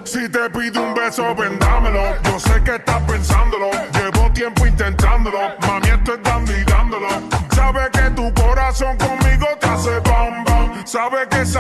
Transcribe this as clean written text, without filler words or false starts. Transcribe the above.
Si te pido un beso, vendámelo. Yo sé que estás pensándolo. Llevo tiempo intentándolo. Mami, esto es dando y dándolo. Sabe que tu corazón conmigo te hace bam bam. Sabe que